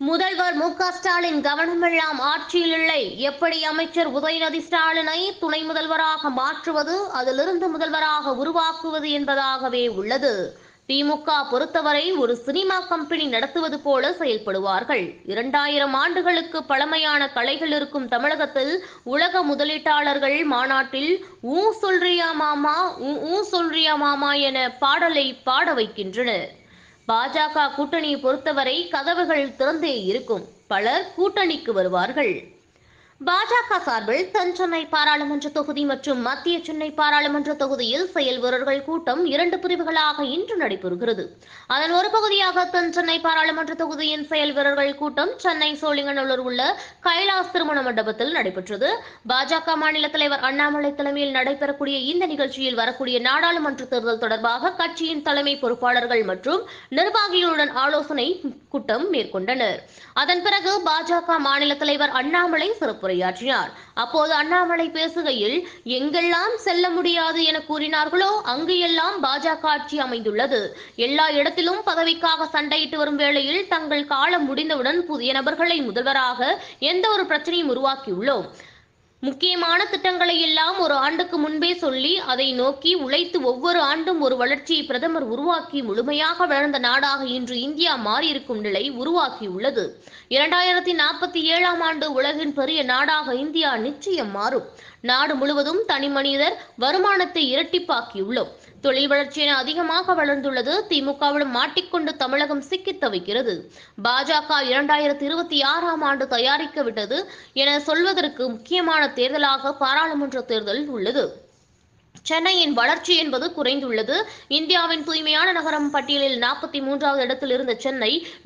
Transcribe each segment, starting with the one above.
முதல்வர் மு.க. ஸ்டாலின் கவனமெல்லாம் ஆட்சியில் இல்லை. எப்படி அமைச்சர் உதயநிதி ஸ்டாலினை துணை முதல்வராக மாற்றுவது, அதிலிருந்து முதல்வராக உருவாக்குவது என்பதாகவே உள்ளது. திமுக பொறுத்தவரை ஒரு சினிமா கம்பெனி நடத்துவது போல செயல்படுவார்கள். 2000 ஆண்டுகளுக்கு பழமையான கலைகள் இருக்கும் தமிழகத்தில் உலக முதலீட்டாளர்கள் மாநாட்டில் ஊ சொல்றியா மாமா, ஊ சொல்றியா மாமா என பாடலை பாட வைக்கின்றனர். பாஜக கூட்டணியை பொறுத்தவரை கதவுகள் திறந்தே இருக்கும். பலர் கூட்டணிக்கு வருவார்கள். பாஜக சார்பில் தென் சென்னை பாராளுமன்ற தொகுதி மற்றும் மத்திய சென்னை பாராளுமன்ற தொகுதியில் செயல் வீரர்கள் கூட்டம் 2 பிரிவுகளாக இன்று நடைபெறுகிறது. அதன் ஒரு பகுதியாக தென் சென்னை பாராளுமன்ற தொகுதியின் செயல் வீரர்கள் கூட்டம் சென்னை சோழிங்கநல்லூர் உள்ள கைலாஸ் திருமண மண்டபத்தில் நடைபெற்றது. பாஜக மாநில தலைவர் அண்ணாமலை தலைமையில் நடைபெறக்கூடிய இந்த நிகழ்ச்சியில் வரக்கூடிய நாடாளுமன்ற தேர்தல் தொடர்பாக கட்சியின் தலைமை பொறுப்பாளர்கள் மற்றும் நிர்வாகிகளுடன் ஆலோசனை கூட்டம் மேற்கொண்டனர். அதன் பிறகு பாஜக மாநில தலைவர் அண்ணாமலை சிறப்புரையாற்றினார். அப்போது அண்ணாமலை பேசுகையில், எங்கெல்லாம் செல்ல முடியாது என கூறினார்களோ அங்கு எல்லாம் பாஜக ஆட்சி அமைந்துள்ளது. எல்லா இடத்திலும் பதவிக்காக சண்டையிட்டு வரும் வேளையில் தங்கள் காலம் முடிந்தவுடன் புதிய நபர்களை முதல்வராக எந்த ஒரு பிரச்சனையும் உருவாக்கியுள்ளோம். முக்கியமான திட்டங்களை எல்லாம் ஒரு ஆண்டுக்கு முன்பே சொல்லி அதை நோக்கி உழைத்து ஒவ்வொரு ஆண்டும் ஒரு வளர்ச்சியை பிரதமர் உருவாக்கி முழுமையாக வளர்ந்த நாடாக இன்று இந்தியா மாறியிருக்கும் நிலை உருவாக்கியுள்ளது. 2047ஆம் ஆண்டு உலகின் பெரிய நாடாக இந்தியா நிச்சயம் மாறும். நாடு முழுவதும் தனி மனிதர் வருமானத்தை இரட்டிப்பாக்கியுள்ளோம். தொழில் வளர்ச்சி என அதிகமாக வளர்ந்துள்ளது. திமுகவிடம் மாட்டிக்கொண்டு தமிழகம் சிக்கித் தவிக்கிறது. பாஜக 2026ஆம் ஆண்டு தயாரிக்க விட்டது என சொல்வதற்கு முக்கியமான தேர்தலாக பாராளுமன்ற தேர்தல் உள்ளது. சென்னையின் வளர்ச்சி என்பது குறைந்துள்ளது. இந்தியாவின் தூய்மையான நகரம் பட்டியலில் 43வது இடத்தில் இருந்த சென்னை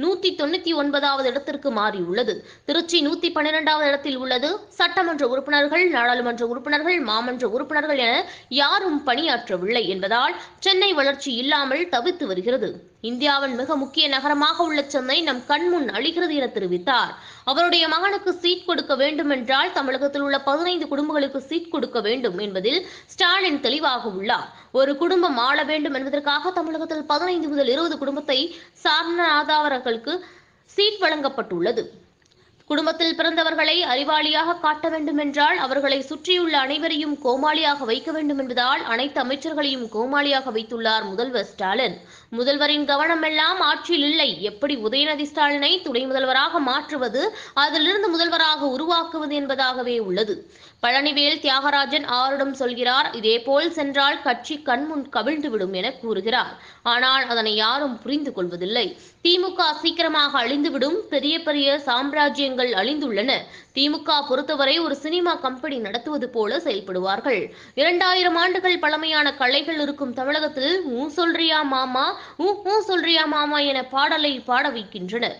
199வது இடத்திற்கு மாறியுள்ளது. திருச்சி 112வது இடத்தில் உள்ளது. சட்டமன்ற உறுப்பினர்கள், நாடாளுமன்ற உறுப்பினர்கள், மாமன்ற உறுப்பினர்கள் என யாரும் பணியாற்றவில்லை என்பதால் சென்னை வளர்ச்சி இல்லாமல் தவித்து வருகிறது. இந்தியாவின் மிக முக்கிய நகரமாக உள்ள சென்னை நம் கண்முன் அழிகிறது என தெரிவித்தார். அவருடைய மகனுக்கு சீட் கொடுக்க வேண்டும் என்றால் தமிழகத்தில் உள்ள 15 குடும்பங்களுக்கு சீட் கொடுக்க வேண்டும் என்பதில் ஸ்டாலின் தெளிவாக உள்ளார். ஒரு குடும்பம் ஆள வேண்டும் என்பதற்காக தமிழகத்தில் 15 முதல் 20 குடும்பத்தை சார்ந்தவர்களுக்கு சீட் வழங்கப்பட்டுள்ளது. குடும்பத்தில் பிறந்தவர்களை அறிவாளியாக காட்ட வேண்டும் என்றால் அவர்களை சுற்றியுள்ள அனைவரையும் கோமாளியாக வைக்க வேண்டும் என்பதால் அனைத்து அமைச்சர்களையும் கோமாளியாக வைத்துள்ளார் முதல்வர் ஸ்டாலின். முதல்வரின் கவனமெல்லாம் ஆட்சியில் இல்லை. எப்படி உதயநிதி ஸ்டாலினை துணை முதல்வராக மாற்றுவது, அதிலிருந்து முதல்வராக உருவாக்குவது என்பதாகவே உள்ளது. பழனிவேல் தியாகராஜன் ஆரிடம் சொல்கிறார். இதேபோல் சென்றால் கட்சி கண்முன் கவிழ்ந்துவிடும் என கூறுகிறார். ஆனால் அதனை யாரும் புரிந்து கொள்வதில்லை. திமுக சீக்கிரமாக அழிந்துவிடும். பெரிய பெரிய சாம்ராஜ்யங்கள் அழிந்துள்ளன. திமுக பொறுத்தவரை ஒரு சினிமா கம்பெனி நடத்துவது போல செயல்படுவார்கள். 2000 ஆண்டுகள் பழமையான கலைகள் இருக்கும் தமிழகத்தில் ஊ சொல்றியா மாமா, ஊ சொல்றியா மாமா என பாடலை பாட வைக்கின்றனர்.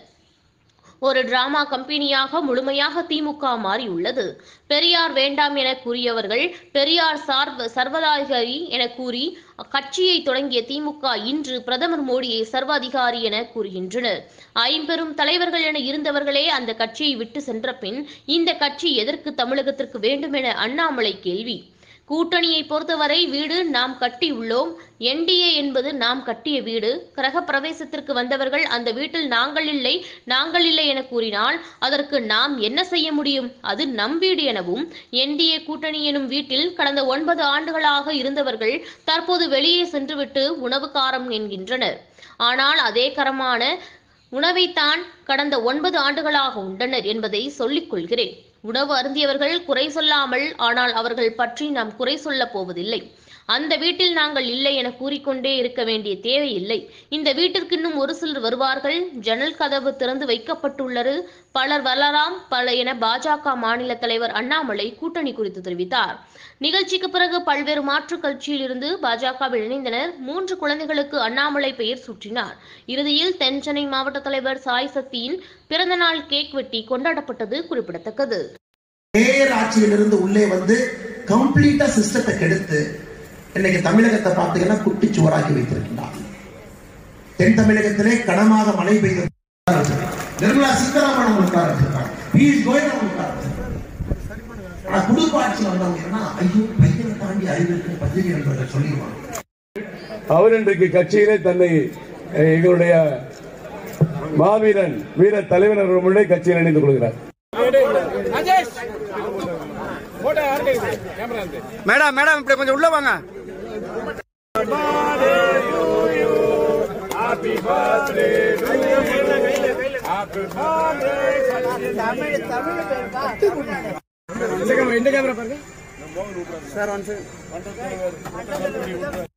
ஒரு டிராமா கம்பெனியாக முழுமையாக திமுக மாறியுள்ளது. பெரியார் வேண்டாம் என கூறியவர்கள் பெரியார் சர்வாதிகாரி என கூறி கட்சியை தொடங்கிய திமுக இன்று பிரதமர் மோடியை சர்வாதிகாரி என கூறுகின்றனர். 50 தலைவர்கள் என இருந்தவர்களே அந்த கட்சியை விட்டு சென்ற பின் இந்த கட்சி எதற்கு தமிழகத்திற்கு வேண்டும் என அண்ணாமலை கேள்வி. கூட்டணியை பொறுத்தவரை வீடு நாம் கட்டியுள்ளோம். NDA என்பது நாம் கட்டிய வீடு. கிரக பிரவேசத்திற்கு வந்தவர்கள் அந்த வீட்டில் நாங்கள் இல்லை என கூறினால் அதற்கு நாம் என்ன செய்ய முடியும்? அது நம் வீடு எனவும் NDA கூட்டணி எனும் வீட்டில் கடந்த 9 ஆண்டுகளாக இருந்தவர்கள் தற்போது வெளியே சென்றுவிட்டு உணவு காரம் என்கின்றனர். ஆனால் அதே கரமான உணவைத்தான் கடந்த 9 ஆண்டுகளாக உண்டனர் என்பதை சொல்லிக் கொள்கிறேன். உணவு அருந்தியவர்கள் குறை சொல்லாமல், ஆனால் அவர்கள் பற்றி நாம் குறை சொல்லப் போவதில்லை. அந்த வீட்டில் நாங்கள் இல்லை என கூறிக்கொண்டே இருக்க வேண்டிய தேவையில்லை. இந்த வீட்டிற்கு இன்னும் ஒரு சிலர் வருவார்கள். ஜன்னல் கதவு திறந்து வைக்கப்பட்டுள்ளது. பலர் வரலாம் என பாஜக மாநில தலைவர் அண்ணாமலை கூட்டணி குறித்து தெரிவித்தார். நிகழ்ச்சிக்கு பிறகு பல்வேறு மாற்றுக் கட்சியில் இருந்து பாஜகவில் இணைந்தனர். 3 குழந்தைகளுக்கு அண்ணாமலை பெயர் சூட்டினார். இறுதியில் தென் சென்னை மாவட்ட தலைவர் சாய் சக்தியின் பிறந்தநாள் கேக் வெட்டி கொண்டாடப்பட்டது குறிப்பிடத்தக்கது. ஆட்சியிலிருந்து உள்ளே வந்து கம்ப்ளீட்டா சிஸ்டத்தை கெடுத்து இன்னைக்கு தமிழகத்தை பார்த்தீங்கன்னா குட்டி சுவராக்கி வைத்திருக்கிறார். தென் தமிழகத்திலே கனமாக மழை பெய்து நிர்மலா சீதாராமன் குடும்ப ஆட்சி வந்தவங்கன்னா ஐயோ பையனை தாண்டி அறிவிற்கு பத்திரிகை என்பதை சொல்லிடுவாங்க. அவர் இன்றைக்கு கட்சியிலே தன்னை எங்களுடைய மாவீரன் வீர தலைவர் அவர்கள் முன்னே கட்சியில் இணைந்து கொள்கிறார். மேடம் மேடம் இப்படி கொஞ்சம் உள்ள வாங்க. இந்த கேமரா பாருங்க சார்.